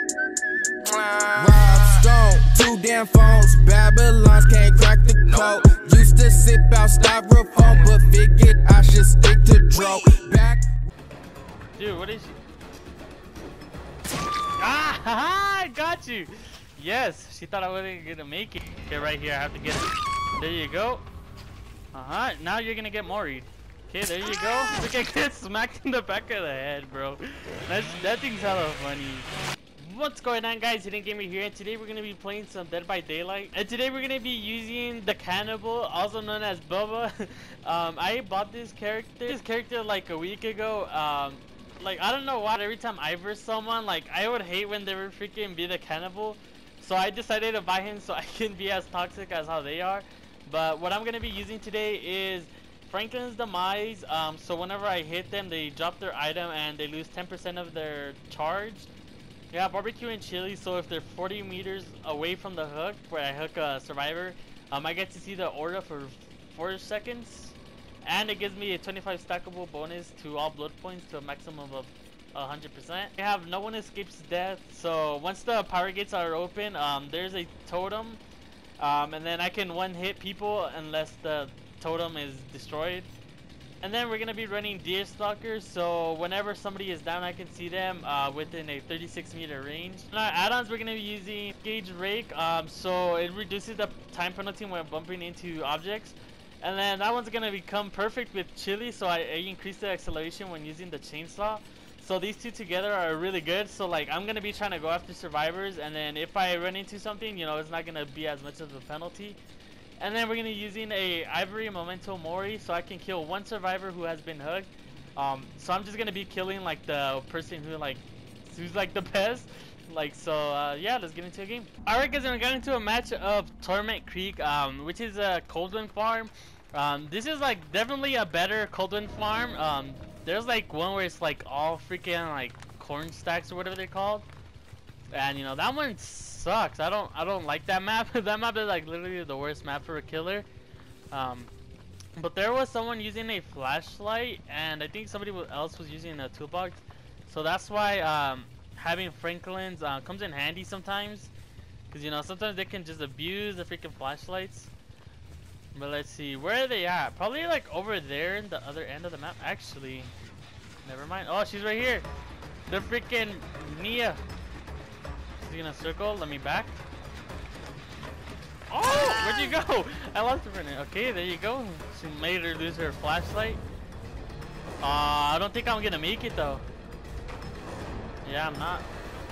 Rob Stone, 2 damn phones, Babylons can't crack the code. Used to sip out styrofoam, but figured I should stick to dro. Back. Dude, what is she? Ah, haha, I got you. Yes, she thought I wasn't gonna make it. Okay, right here, I have to get it. There you go. Now you're gonna get Mori'd. Okay, there you go. Look, I get smacked in the back of the head, bro. That thing's hella funny. What's going on, guys? Hidden Gamer here, and today we're gonna be playing some Dead by Daylight. And today we're gonna be using the Cannibal, also known as Bubba. I bought this character like a week ago. Like, I don't know why, every time I verse someone, like, I would hate when they were freaking be the Cannibal. So I decided to buy him so I can be as toxic as how they are. But what I'm gonna be using today is Franklin's Demise. So whenever I hit them, they drop their item and they lose 10% of their charge. Yeah, barbecue and chili. So if they're 40 meters away from the hook, where I hook a survivor, I get to see the aura for 4 seconds, and it gives me a 25 stackable bonus to all blood points to a maximum of 100%. I have no one escapes death. So once the power gates are open, there's a totem, and then I can one-hit people unless the totem is destroyed. And then we're gonna be running Deer Stalkers, so whenever somebody is down, I can see them within a 36-meter range. In our add-ons, we're gonna be using Gauge Rake, so it reduces the time penalty when bumping into objects. And then that one's gonna become perfect with Chili, so I increase the acceleration when using the chainsaw. So these two together are really good. So like, I'm gonna be trying to go after survivors, and then if I run into something, you know, it's not gonna be as much of a penalty. And then we're gonna be using a Ivory Memento Mori, so I can kill 1 survivor who has been hugged. So I'm just gonna be killing like the person who's like the best. Like, so yeah, let's get into a game. Alright guys, we got into a match of Torment Creek, which is a Coldwind farm. This is like definitely a better Coldwind farm. There's like one where it's like all freaking like corn stacks or whatever they're called, and you know that one sucks. I don't like that map. That map is like literally the worst map for a killer. But there was someone using a flashlight, and I think somebody else was using a toolbox, so that's why having Franklin's comes in handy sometimes, because you know sometimes they can just abuse the freaking flashlights. But let's see, where are they at? Probably like over there in the other end of the map. Actually, never mind. Oh, she's right here. The freaking Nia. She's gonna circle. Let me back. Oh, where'd you go? I lost her for a minute. Okay, there you go. She made her lose her flashlight. I don't think I'm gonna make it though. Yeah, I'm not.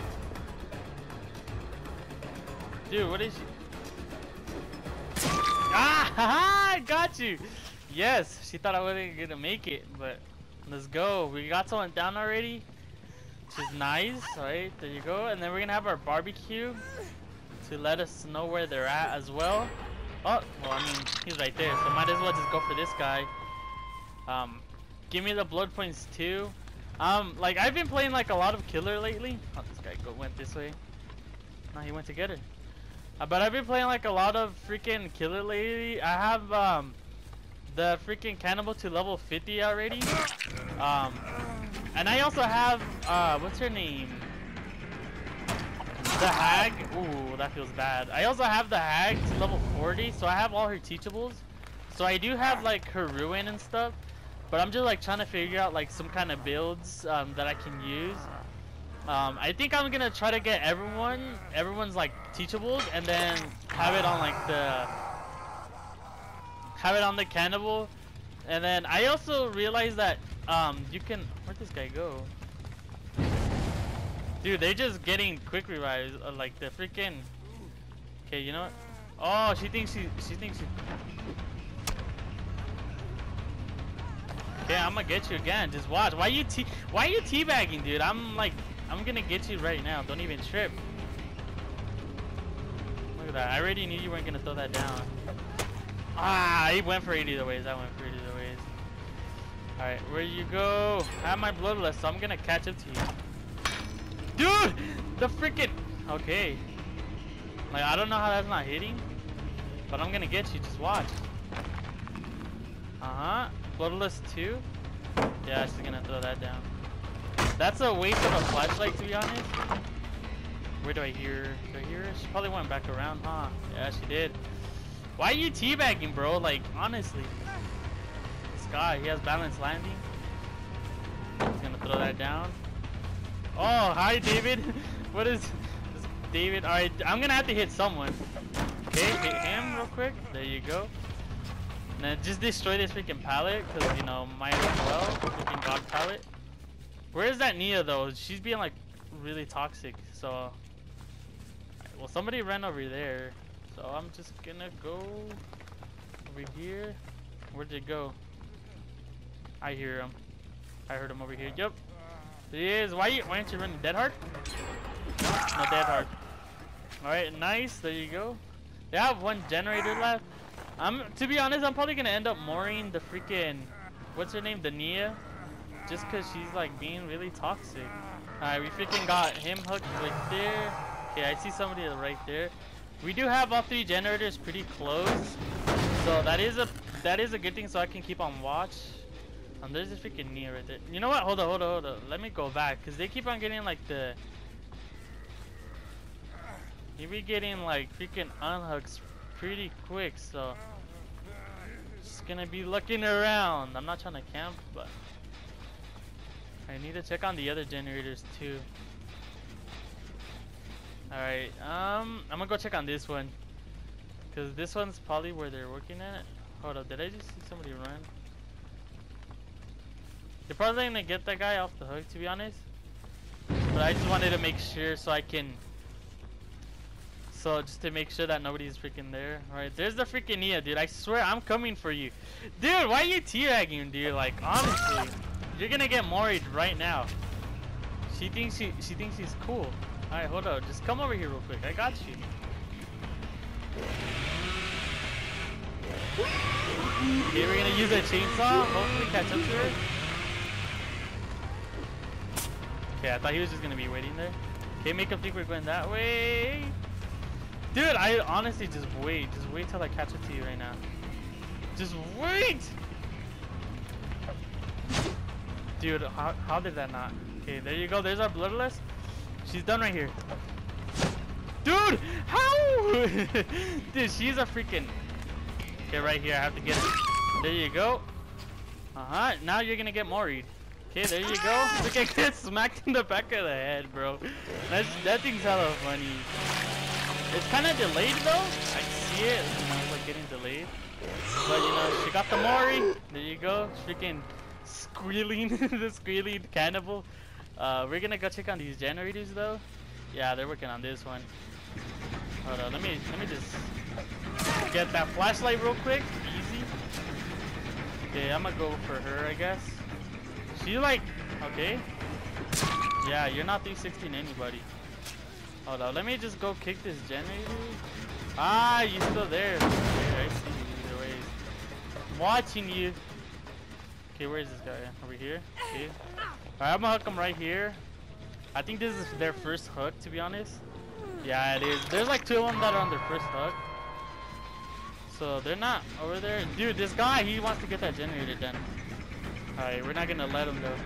Dude, what is she? Ah, haha, I got you. Yes, she thought I wasn't gonna make it, but let's go. We got someone down already, which is nice. All right, there you go. And then we're gonna have our barbecue to let us know where they're at as well. Oh, well, I mean, he's right there, so might as well just go for this guy. Give me the blood points too. Like I've been playing like a lot of killer lately. Oh, this guy went this way. No, he went to get her. But I've been playing like a lot of freaking killer lately. I have the freaking Cannibal to level 50 already. And I also have what's her name? The Hag. Ooh, that feels bad. I also have the Hag to level 40, so I have all her teachables. So I do have like her ruin and stuff, but I'm just like trying to figure out like some kind of builds that I can use. I think I'm gonna try to get everyone's like teachables, and then have it on like the Cannibal. And then I also realized that you can, where'd this guy go? Dude, they're just getting quick revives, like the freaking. Okay, you know what? Oh, she thinks she. Okay, I'm gonna get you again. Just watch. Why are you teabagging, dude? I'm gonna get you right now. Don't even trip. Look at that. I already knew you weren't gonna throw that down. Ah, he went for 80 other ways. I went for 80 other ways. Alright, where you go? I have my bloodlust, so I'm gonna catch up to you. Dude! The freaking. Okay. Like, I don't know how that's not hitting, but I'm gonna get you. Just watch. Bloodlust 2. Yeah, she's gonna throw that down. That's a waste of a flashlight, to be honest. Where do I hear? Do I hear her? She probably went back around, huh? Yeah, she did. Why are you teabagging, bro? Like, honestly. This guy, he has balanced landing. He's gonna throw that down. Oh, hi, David. What is this, David? All right, I'm gonna have to hit someone. Okay, hit him real quick. There you go. And then just destroy this freaking pallet, cause you know, might as well. Freaking god pallet. Where is that Nia though? She's being like really toxic. So, well, somebody ran over there. So I'm just gonna go over here. Where'd it go? I hear him. I heard him over here. Yep. There he is. Why aren't you running? Dead hard? No, dead hard. Alright, nice. There you go. They have one generator left. To be honest, I'm probably gonna end up mooring the freaking, what's her name? The Nia. Just cause she's like being really toxic. Alright, we freaking got him hooked right there. Okay, I see somebody right there. We do have all 3 generators pretty close. So that is a good thing, so I can keep on watch. There's a freaking Nia right there. You know what? Hold on. Let me go back, cause they keep on getting like the. You be getting like freaking unhooks pretty quick, so just gonna be looking around. I'm not trying to camp, but I need to check on the other generators too. All right, I'm gonna go check on this one, cause this one's probably where they're working at. Hold up, did I just see somebody run? They're probably gonna get that guy off the hook, to be honest. But I just wanted to make sure so I can. So just to make sure that nobody's freaking there. Alright, there's the freaking Nia, dude. I swear I'm coming for you. Dude, why are you teabagging, dude? Like, honestly, you're gonna get married right now. She thinks she's cool. Alright, hold up. Just come over here real quick. I got you. Okay, we're gonna use a chainsaw. Hopefully catch up to her. Okay, I thought he was just gonna be waiting there. Okay, make him think we're going that way. Dude, I honestly just wait till I catch up to you right now. Just wait! Dude, how did that not? Okay, there you go, there's our bloodless. She's done right here. Dude, how? Dude, she's a freaking. Okay, right here, I have to get it. There you go. Now you're gonna get married. Okay, there you go. Look, I get smacked in the back of the head, bro. That thing's hella funny. It's kind of delayed though. I see it. It's like getting delayed. But you know, she got the Mori. There you go. Freaking squealing, the squealing cannibal. We're gonna go check on these generators though. Yeah, they're working on this one. Hold on. Let me just get that flashlight real quick. Easy. Okay, I'm gonna go for her, I guess. She like, okay. Yeah, you're not 316 anybody. Hold on, let me just go kick this generator. Ah, you still there. Okay, I see you either way. I'm watching you. Okay, where is this guy? Over here? Okay. Alright, I'm gonna hook him right here. I think this is their first hook, to be honest. Yeah, it is. There's like 2 of them that are on their first hook. So they're not over there. Dude, this guy, he wants to get that generator done. Alright, we're not gonna let him go.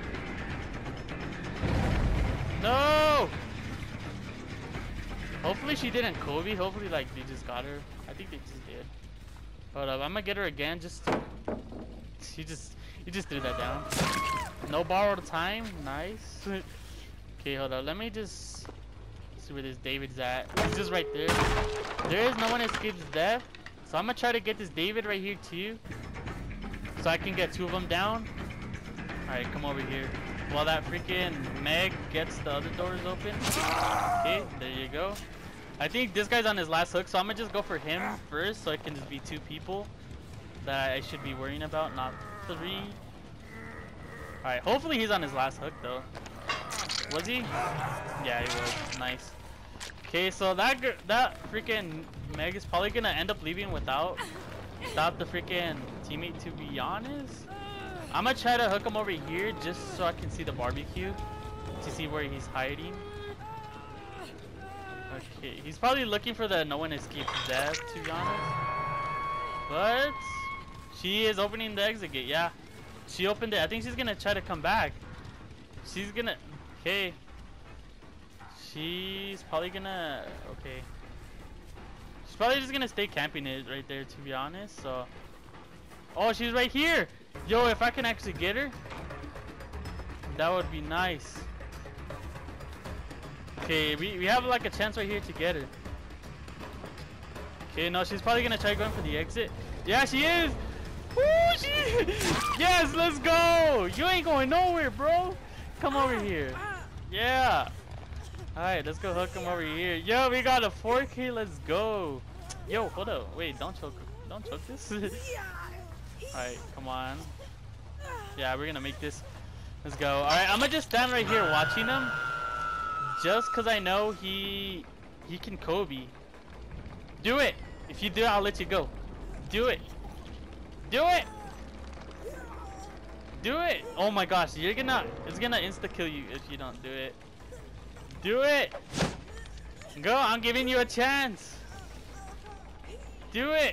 No! Hopefully she didn't Kobe. Hopefully like they just got her. I think they just did. Hold up, I'm gonna get her again just to... He just threw that down. No borrowed time. Nice. Okay, hold up. Let me just see where this David's at. He's just right there. There is no one escapes death. So I'm gonna try to get this David right here too. So I can get 2 of them down. Alright, come over here. While that freaking Meg gets the other doors open. Okay, there you go. I think this guy's on his last hook, so I'm gonna just go for him first, so it can just be 2 people that I should be worrying about, not 3. Alright, hopefully he's on his last hook though. Was he? Yeah, he was. Nice. Okay, so that freaking Meg is probably gonna end up leaving without the freaking teammate, to be honest. I'm gonna try to hook him over here just so I can see the barbecue to see where he's hiding. Okay, he's probably looking for the no one escapes death, to be honest. But she is opening the exit gate. Yeah, she opened it. I think she's gonna try to come back. She's gonna. Okay. She's probably gonna, okay. She's probably just gonna stay camping it right there, to be honest, so. Oh, she's right here. Yo, if I can actually get her, that would be nice. Okay, we have like a chance right here to get her. Okay, no, she's probably gonna try going for the exit. Yeah, she is. Woo, yes, let's go. You ain't going nowhere, bro. Come over here. Yeah. Alright, let's go hook him over here. Yo, we got a 4K. Let's go. Yo, hold up. Wait, don't choke this. Alright, come on. Yeah, we're gonna make this. Let's go. Alright, I'm gonna just stand right here watching him. Just because I know he can Kobe. Do it. If you do it, I'll let you go. Do it. Do it. Do it. Oh my gosh, it's gonna insta kill you if you don't do it. Do it. Go, I'm giving you a chance. Do it.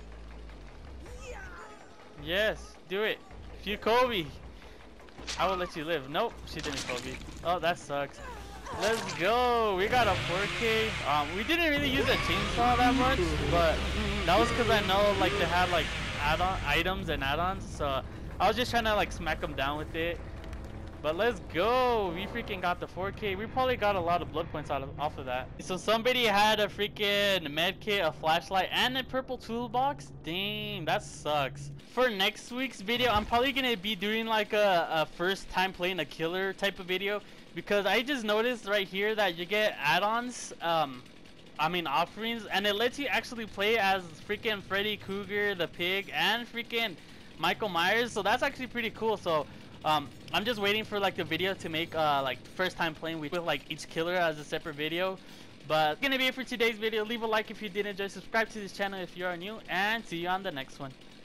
Yes, do it. If you Kobe, I will let you live. Nope, she didn't Kobe. Oh, that sucks. Let's go. We got a 4K. We didn't really use a chainsaw that much, but that was because I know like they had like add-on items and add-ons, so I was just trying to like smack them down with it. But let's go. We freaking got the 4K. We probably got a lot of blood points off of that. So somebody had a freaking med kit, a flashlight, and a purple toolbox. Dang, that sucks. For next week's video, I'm probably gonna be doing like a first time playing a killer type of video, because I just noticed right here that you get add-ons, I mean offerings, and it lets you actually play as freaking Freddy Krueger, the pig, and freaking Michael Myers. So that's actually pretty cool. So I'm just waiting for like the video to make like first time playing with like each killer as a separate video. But that's gonna be it for today's video. Leave a like if you did enjoy, subscribe to this channel if you are new, and see you on the next one.